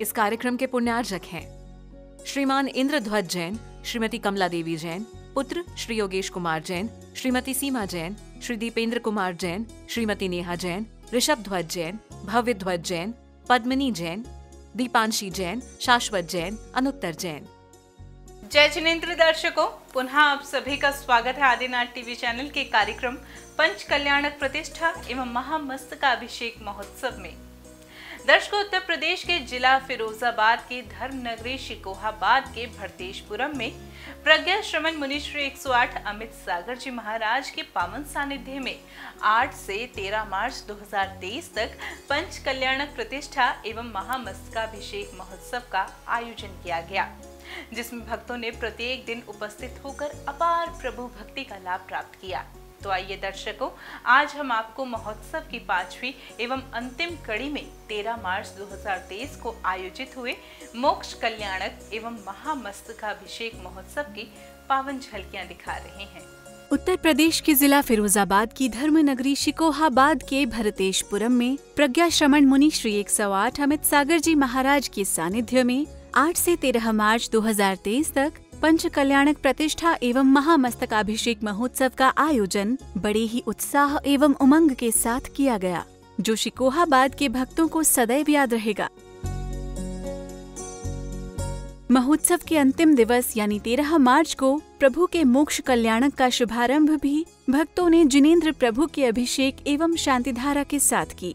इस कार्यक्रम के पुण्यार्जक हैं श्रीमान इंद्रध्वज जैन, श्रीमती कमला देवी जैन, पुत्र श्री योगेश कुमार जैन, श्रीमती सीमा जैन, श्री दीपेंद्र कुमार जैन, श्रीमती नेहा जैन, ऋषभ ध्वज जैन, भव्य ध्वज जैन, पद्मिनी जैन, दीपांशी जैन, शाश्वत जैन, अनुत्तर जैन। जय जिनेन्द्र दर्शकों, पुनः आप सभी का स्वागत है आदिनाथ टीवी चैनल के कार्यक्रम पंच कल्याणक प्रतिष्ठा एवं महामस्तकाभिषेक महोत्सव में। दर्शकों, उत्तर प्रदेश के जिला फिरोजाबाद के धर्म नगरी शिकोहाबाद के भरतेशपुरम में प्रज्ञा श्रमण मुनि श्री 108 अमित सागर जी महाराज के पावन सानिध्य में 8 से 13 मार्च 2023 तक पंच कल्याणक प्रतिष्ठा एवं महामस्तकाभिषेक महोत्सव का आयोजन किया गया, जिसमें भक्तों ने प्रत्येक दिन उपस्थित होकर अपार प्रभु भक्ति का लाभ प्राप्त किया। तो आइए दर्शकों, आज हम आपको महोत्सव की 5वीं एवं अंतिम कड़ी में 13 मार्च 2023 को आयोजित हुए मोक्ष कल्याणक एवं महामस्तकाभिषेक महोत्सव की पावन झलकियां दिखा रहे हैं। उत्तर प्रदेश के जिला फिरोजाबाद की धर्म नगरी शिकोहाबाद के भरतेशपुरम में प्रज्ञा श्रमण मुनि श्री 108 अमित सागर जी महाराज के सानिध्य में 8 से 13 मार्च 2023 तक पंच कल्याणक प्रतिष्ठा एवं महामस्तकाभिषेक महोत्सव का आयोजन बड़े ही उत्साह एवं उमंग के साथ किया गया, जो शिकोहाबाद के भक्तों को सदैव याद रहेगा। महोत्सव के अंतिम दिवस यानी 13 मार्च को प्रभु के मोक्ष कल्याणक का शुभारंभ भी भक्तों ने जिनेन्द्र प्रभु के अभिषेक एवं शांतिधारा के साथ की।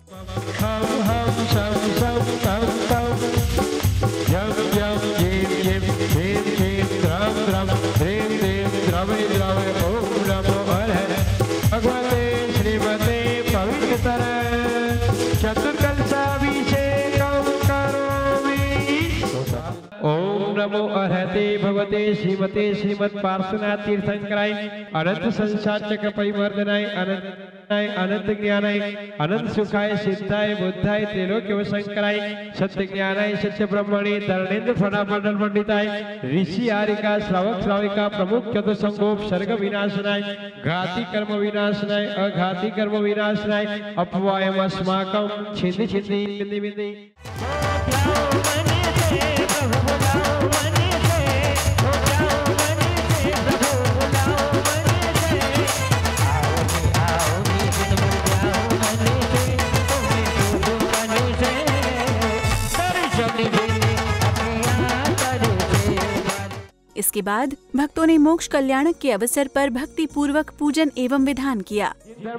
नमो अर्हते भगवते श्रीमते श्रीमत् पार्श्वनाथ तीर्थंकराय अनंत संसाचक परिवर्धनाय अनंत ज्ञानाय अनंत सुखाय सिद्धाय बुद्धाय त्रैलोक्य शंकराय सत्य ज्ञानाय सत्य ब्रह्मणे तरणेन्द्र फणामंडल पंडिताय ऋषि आरिका श्रावक श्राविका प्रमुख चतुसंगोप सर्ग विनाशनाय घाती कर्म विनाशनाय अघाती कर्म विनाशनाय अपवायम अस्माकं छिंदी छिंदी बिंदी बिंदी। इसके बाद भक्तों ने मोक्ष कल्याणक के अवसर पर भक्ति पूर्वक पूजन एवं विधान किया।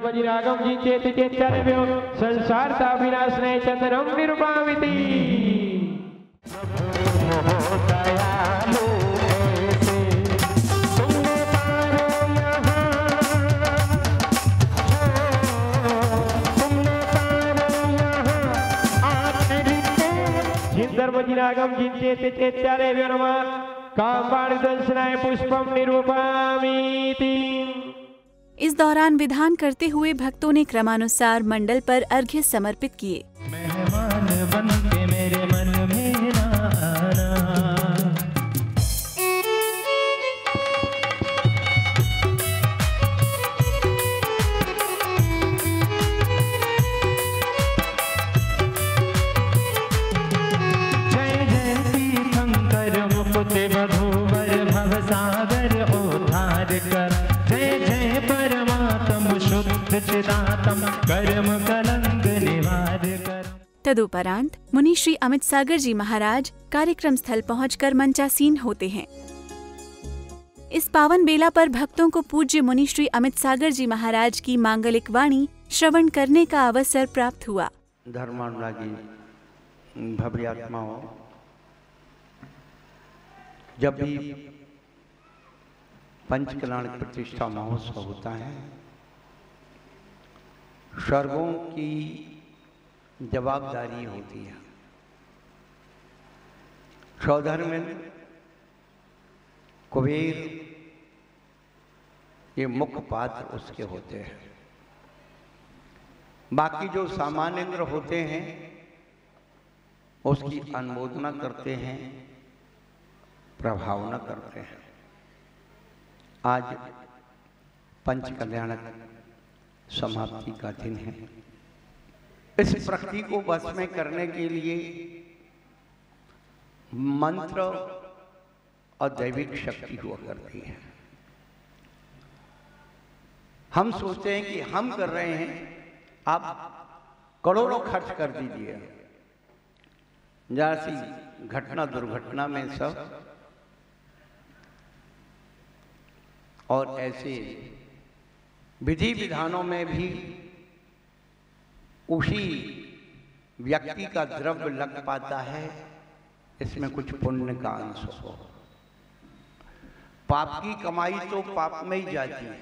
पुष्पम निरूपयामीति। इस दौरान विधान करते हुए भक्तों ने क्रमानुसार मंडल पर अर्घ्य समर्पित किए। मेहमान बन के मेरे मन में ना आना। जय जय तीर्थंकर मुकुट वधूवर भवसागर उद्धार कर। जय जय परमात्म शुद्ध चिदात्म कर्म कलंक निवार कर। तदुपरांत मुनि श्री अमित सागर जी महाराज कार्यक्रम स्थल पहुंचकर मंचासीन होते हैं। इस पावन बेला पर भक्तों को पूज्य मुनि श्री अमित सागर जी महाराज की मांगलिक वाणी श्रवण करने का अवसर प्राप्त हुआ। धर्मानुरागी भव्य आत्माओं, जब भी पंच कल्याणक प्रतिष्ठा महोत्सव होता है, सर्वों की जवाबदारी होती है। सौधर्म कुबेर ये मुख्य पात्र उसके होते हैं। बाकी जो सामान्य इंद्र होते हैं उसकी अनुमोदना करते हैं, प्रभावना करते हैं। आज पंच कल्याणक समाप्ति का दिन है। इस प्रकृति को वश में करने के लिए मंत्र और दैविक शक्ति हुआ करती है। हम सोचते हैं कि हम कर रहे हैं, आप करोड़ों खर्च कर दीजिए, जरा सी घटना दुर्घटना में सब, और ऐसे विधि विधानों में भी उसी व्यक्ति का द्रव्य लग पाता है, इसमें कुछ पुण्य का अंश हो। पाप की कमाई तो पाप में ही जाती है।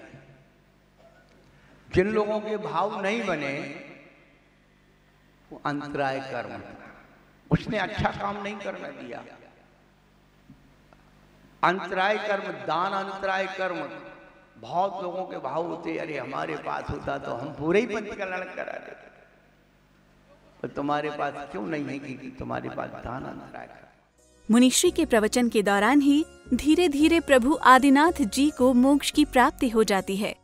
जिन लोगों के भाव नहीं बने वो अंतराय कर्म, उसने अच्छा काम नहीं करने दिया। अंतराय कर्म, दान अंतराय कर्म, बहुत लोगों के भाव होते, अरे हमारे पास होता तो हम पूरे ही पंच कल्याण करा देते, तो तुम्हारे पास क्यों नहीं है कि तुम्हारे पास दान अंतराय कर्म। मुनिश्री के प्रवचन के दौरान ही धीरे धीरे प्रभु आदिनाथ जी को मोक्ष की प्राप्ति हो जाती है।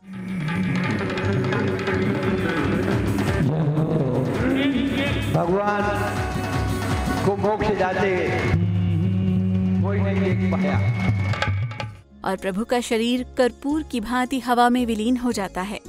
भगवान को मोक्ष जाते कोई नहीं देख पाया, और प्रभु का शरीर कर्पूर की भांति हवा में विलीन हो जाता है।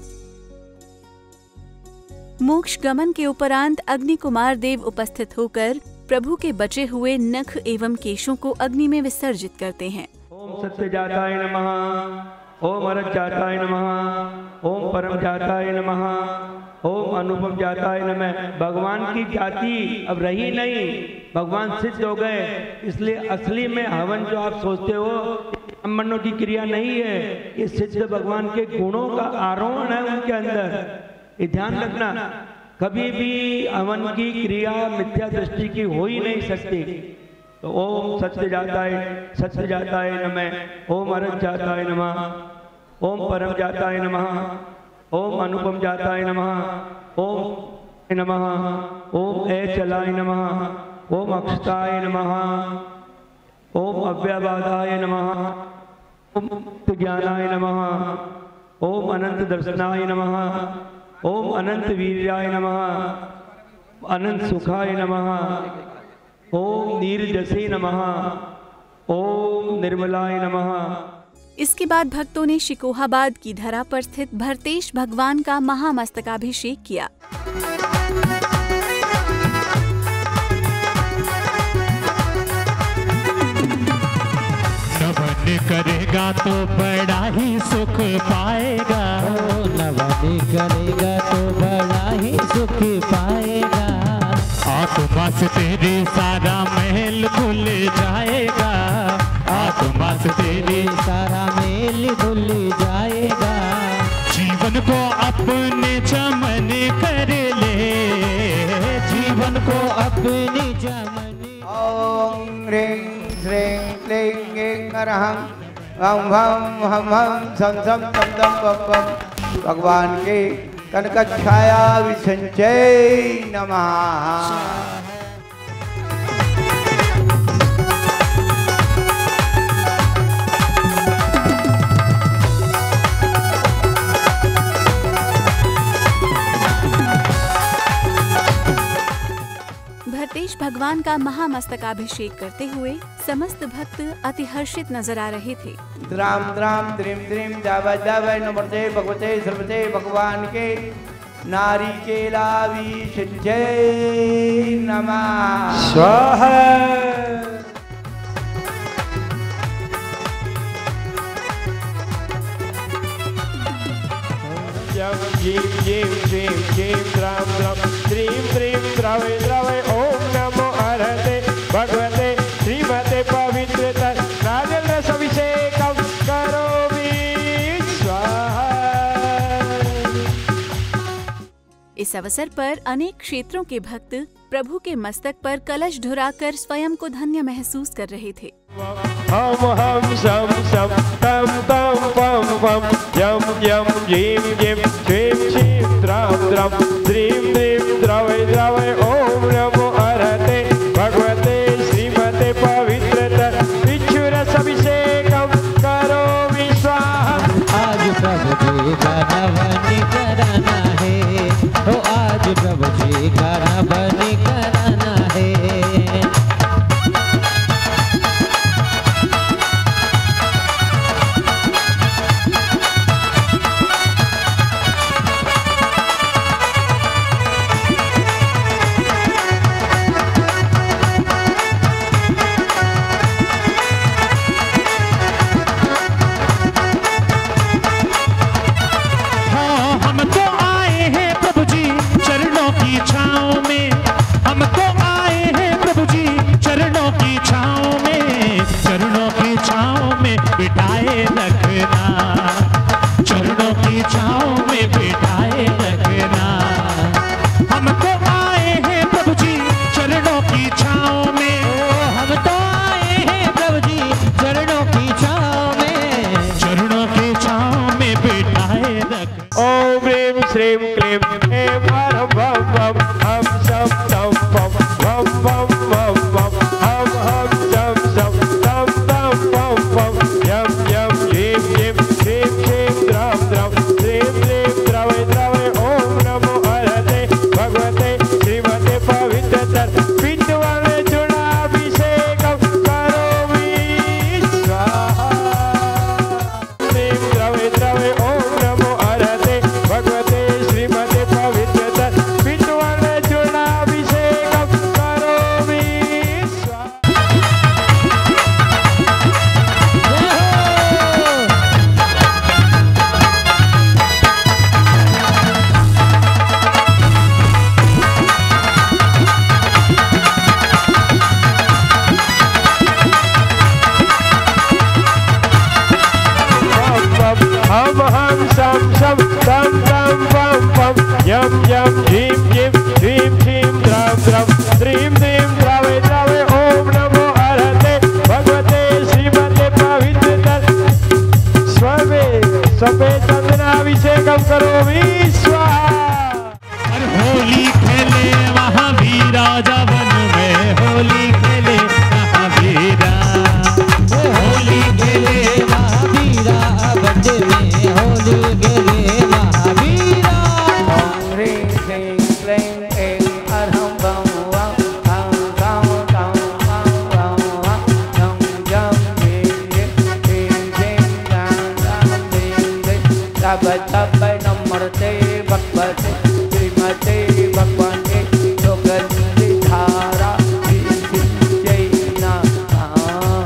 मोक्ष गमन के उपरांत अग्नि कुमार देव उपस्थित होकर प्रभु के बचे हुए नख एवं केशों को अग्नि में विसर्जित करते हैं। ओम सत्य जाताय नमः, ओम अरज जाताय नमः, ओम परम जाताय नमः, ओम अनुपम जाताय नमः। भगवान की जाति अब रही नहीं, भगवान सिद्ध हो गए, इसलिए असली में हवन जो आप सोचते हो ब्राह्मणों की क्रिया नहीं है, ये सिद्ध भगवान के गुणों का आरोहण है उनके अंदर। ये ध्यान रखना, कभी भी हवन की क्रिया मिथ्या दृष्टि की हो ही नहीं सकती। तो ओम सत्य जाताय नमः, ओम अरज जाताय नमः, ओम परम जाताय नमः, ओम अनुपम जाताय नमः, ओम नमः, ओम ऐचलाय नमः, ओम अक्षताय नमः, ओम अव्यवादाय नमः, ओम ज्ञानाय नमः, ओम अनंत दर्शनाय नमः, ओम अनंत वीर्याय नमः, अनंत सुखाय नमः, ओम नीरजसे नमः, ओम निर्मलाय नमः। इसके बाद भक्तों ने शिकोहाबाद की धरा पर स्थित भरतेश भगवान का महामस्तकाभिषेक किया। नवन करेगा तो बड़ा ही सुख पाएगा, नवन करेगा तो बड़ा ही सुख पाएगा। आत्मा से तेरे सारा महल भूल जाएगा, आत्मा से तेरे सारा महल भूल जाएगा। जीवन को अपने चमन कर ले, जीवन को अपने चमन। ओम ह्रीं श्रीं क्लीं ऐं अरहं वं भं हम सं सं तम तम पम पम। भगवान के कनक छाया विसंचय नमः। भरतेश भगवान का महामस्तकाभिषेक करते हुए समस्त भक्त अति हर्षित नजर आ रहे थे। द्राम द्राम द्रीम द्रीम जावै जावै नमस्ते भगवते सर्वते भगवान के नारी के लावी सिंचय नमः स्वाहा। जीव जीव जीव जीव द्राम द्राम द्रीम द्रीम द्रावे द्रावे। ओम नमो अर्हते भगवते श्रीमते पवित्रता नारियल रस अभिषेकम करोमि स्वाहा। इस अवसर पर अनेक क्षेत्रों के भक्त प्रभु के मस्तक पर कलश ढुराकर स्वयं को धन्य महसूस कर रहे थे। हम शम शम तम तम पम पम यम यम जीम जीम जीम जीम द्राम द्राम द्रीम द्रीम द्रावे द्रावे। ओम नमो अर्हते भगवते श्रीमते पवित्रता विच्छुरस अभिषेकम करोमि स्वाहा। आज प्रभु जी का नवन कराना है, ओ आज प्रभु जी का नवन कराना है। रखना, चरणों की छाँव में बिठाए रखना। हम तो आए हैं प्रभु जी चरणों की छाँव में, हम तो आए हैं प्रभु जी चरणों की छाँव में, चरणों की छाँव में बिठाए रख। ओम ह्रीं श्रीं क्लीं ऐं वरं वं वं हम शं तं वं वं वं वं वं हम हम शं शं तं तं वं वं यं यं ह्रीं ह्रीं श्रीं श्रीं द्रव द्रव श्रीं श्रीं द्रवै द्रवै ओम नमो हरते भगवते श्रीमते पवित्रतर पितृवाले चूर्णाभिषेकं करोमि स्वाहा। श्रीं द्रवै द्रवै ओम नमो हरते भगवते श्रीमते पवित्रतर पितृवाले चूर्णाभिषेकं करोमि स्वाहा। हम हम शं शं तं तं वं वं यं यं ह्रीं ह्रीं श्रीं श्रीं द्रव द्रव श्रीं श्रीं द्रवै द्रवै ओम नमो हरते भगवते श्रीमते पवित्रतर स्ववे स्वपे चंदनाभिषेकं करोमि स्वाहा। और होली खेले महावीरा जवन में, होली खेले महावीरा, होली खेले महावीरा बंद में, होली खेले महावीरा। ओम ह्रीं श्रीं क्लीं ऐं अरहं वं वं हं गं गं वं वं यं यं ह्रीं ह्रीं श्रीं श्रीं गं गं ह्रीं ह्रीं तब तब नमस्ते भगवते श्रीमते भगवते सुगंधिधारा विसिंचै नमः,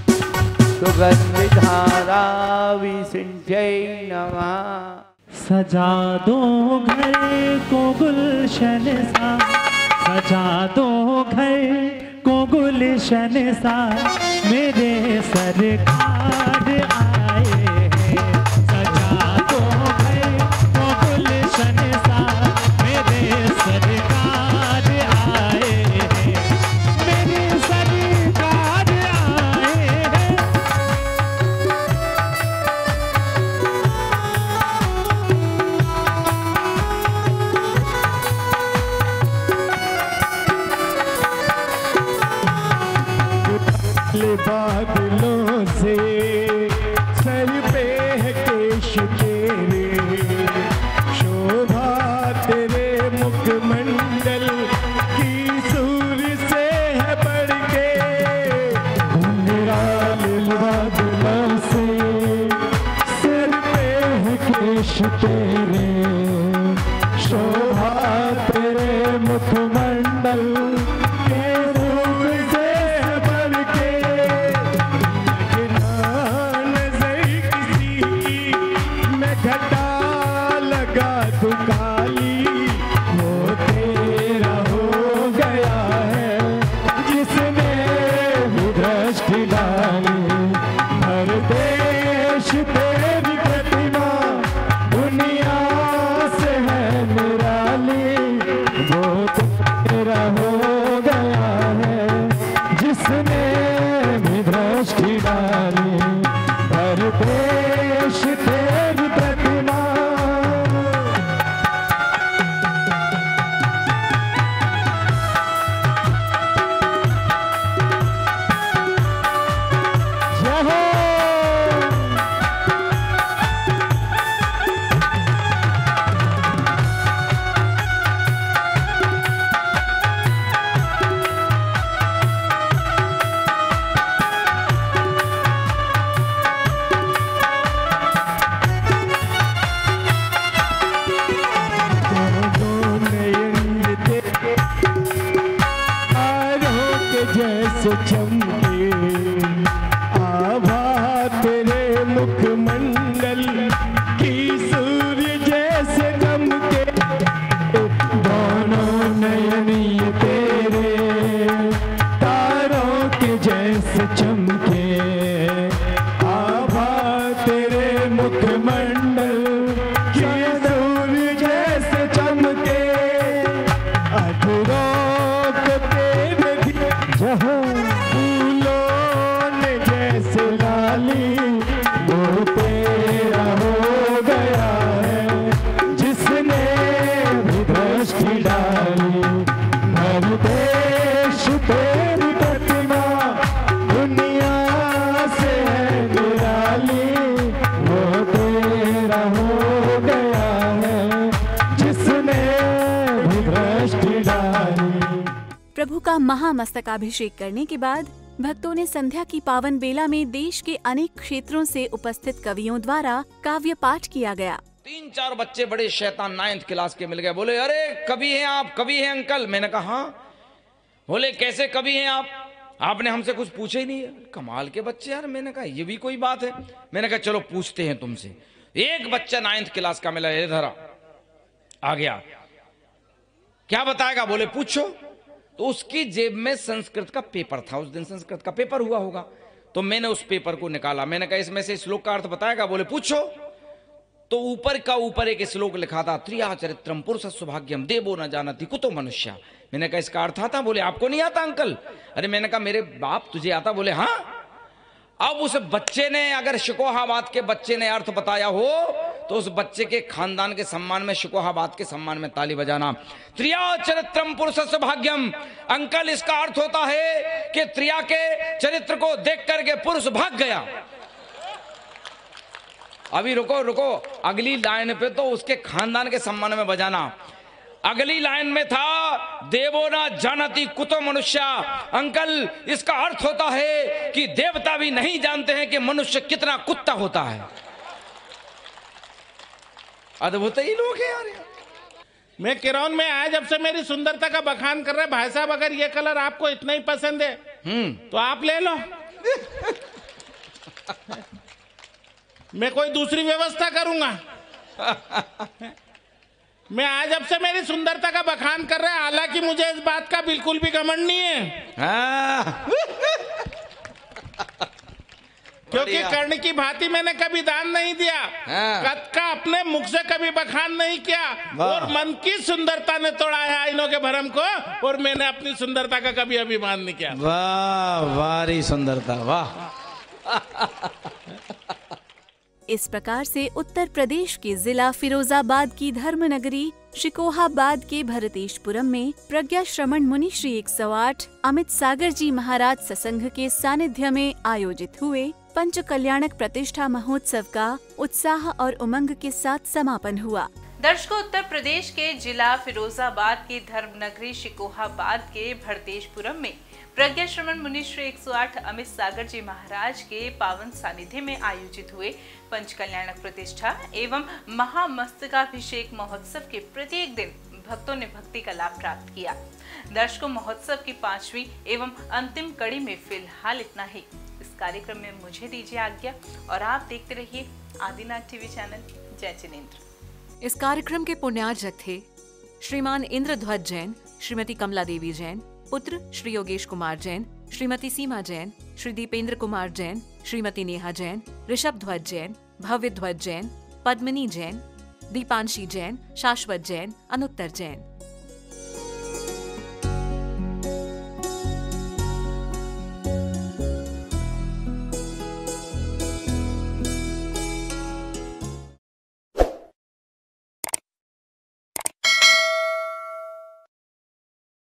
सुगंधिधारा विसिंचै नमः। सजा दो घर को गुलशन सा, सजा दो घर को गुलशन सा, मेरे सरकार आए हैं। सजा दो घर को गुलशन सा, मेरे सरकार आए हैं, मेरे सरकार आए हैं। बादलों से सर पे है केश तेरे, शोभा तेरे मुखमंडल की सूर्य से है बढ़ के। निराल बादलों से सर पे है केश तेरे, शोभा तेरे मुखमंडल के रूप से है बढ़ के। घटा लगा तू काली, वो तेरा हो गया है जिसने भी दृष्टि डाली। हर देश तेरी प्रतिमा दुनिया से है निराली, वो तेरा हो गया है जिसने भी दृष्टि डाली। हर देश तेरी प्रतिमा। जय हो। जैसे चमके आभा तेरे मुखमंडल की सूर्य जैसे चमके, दोनों नयन ये तेरे तारों के जैसे चमके। आभा मुखमंडल ये सूर्य जैसे चमके, अधरों को तेरे भी जहाँ फूलों ने जैसे डाली, वो तेरा हो गया है जिसने भी दृष्टि डाली। हर देश तेरी प्रतिमा दुनिया से है निराली, वो तेरा हो गया है जिसने भी दृष्टि डाली। प्रभु का महामस्तकाभिषेक करने के बाद भक्तों ने संध्या की पावन बेला में देश के अनेक क्षेत्रों से उपस्थित कवियों द्वारा काव्य पाठ किया गया। 3-4 बच्चे बड़े शैतान 9th क्लास के मिल गए, बोले अरे कवि हैं आप, कवि हैं अंकल। मैंने कहा हाँ। बोले कैसे कवि हैं आप, आपने हमसे कुछ पूछा ही नहीं है। कमाल के बच्चे यार। मैंने कहा ये भी कोई बात है। मैंने कहा चलो पूछते हैं तुमसे। एक बच्चा 9th क्लास का मिला, इधर आ गया, क्या बताएगा? बोले पूछो। तो उसकी जेब में संस्कृत का पेपर था, उस दिन संस्कृत का पेपर हुआ होगा। तो मैंने उस पेपर को निकाला, मैंने कहा इसमें से श्लोक का अर्थ बताएगा? बोले पूछो। तो ऊपर का ऊपर एक श्लोक लिखा था, त्रिया चरित्रम पुरुष सौभाग्यम देवो न जानति कुतो मनुष्य। मैंने कहा इसका अर्थ आता? बोले आपको नहीं आता अंकल। अरे मैंने कहा मेरे बाप तुझे आता? बोले हाँ। अब उस बच्चे ने, अगर शिकोहाबाद के बच्चे ने अर्थ बताया हो तो उस बच्चे के खानदान के सम्मान में, शिकोहाबाद के सम्मान में ताली बजाना। त्रिया चरित्रम पुरुष सौभाग्यम। अंकल इसका अर्थ होता है कि त्रिया के चरित्र को देख करके पुरुष भाग गया। अभी रुको रुको, अगली लाइन पे तो उसके खानदान के सम्मान में बजाना। अगली लाइन में था देवो ना जानती कुतो मनुष्य। अंकल इसका अर्थ होता है कि देवता भी नहीं जानते हैं कि मनुष्य कितना कुत्ता होता है। अद्भुत ही लोग हैं यार। मैं किरौन में आया जब से मेरी सुंदरता का बखान कर रहे भाई साहब। अगर ये कलर आपको इतना ही पसंद है तो आप ले लो। मैं कोई दूसरी व्यवस्था करूंगा। मैं आज जब से मेरी सुंदरता का बखान कर रहे हैं, हालांकि मुझे इस बात का बिल्कुल भी घमंड नहीं है। क्योंकि कर्ण की भांति मैंने कभी दान नहीं दिया, कद का अपने मुख से कभी बखान नहीं किया, और मन की सुंदरता ने तोड़ाया आईनों के भरम को, और मैंने अपनी सुंदरता का कभी अभिमान नहीं किया। वाह वारी सुंदरता, वाह। इस प्रकार से उत्तर प्रदेश के जिला फिरोजाबाद की धर्मनगरी शिकोहाबाद के भरतेशपुरम में प्रज्ञा श्रमण मुनि श्री 108 अमित सागर जी महाराज ससंघ के सानिध्य में आयोजित हुए पंच कल्याणक प्रतिष्ठा महोत्सव का उत्साह और उमंग के साथ समापन हुआ। दर्शकों, उत्तर प्रदेश के जिला फिरोजाबाद की धर्मनगरी शिकोहाबाद के भरतेशपुरम में प्रज्ञा श्रमण मुनि श्री 108 अमित सागर जी महाराज के पावन सानिध्य में आयोजित हुए पंच कल्याणक प्रतिष्ठा एवं महामस्तकाभिषेक महोत्सव के प्रत्येक दिन भक्तों ने भक्ति का लाभ प्राप्त किया। दर्शकों, महोत्सव की 5वीं एवं अंतिम कड़ी में फिलहाल इतना ही। इस कार्यक्रम में मुझे दीजिए आज्ञा और आप देखते रहिए आदिनाथ टीवी चैनल। जय जिनेंद्र। इस कार्यक्रम के पुण्यार्जक थे श्रीमान इंद्रध्वज जैन, श्रीमती कमला देवी जैन, पुत्र श्री योगेश कुमार जैन, श्रीमती सीमा जैन, श्री दीपेंद्र कुमार जैन, श्रीमती नेहा जैन, ऋषभ ध्वज जैन, भव्य ध्वज जैन, पद्मिनी जैन, दीपांशी जैन, शाश्वत जैन, अनुत्तर जैन।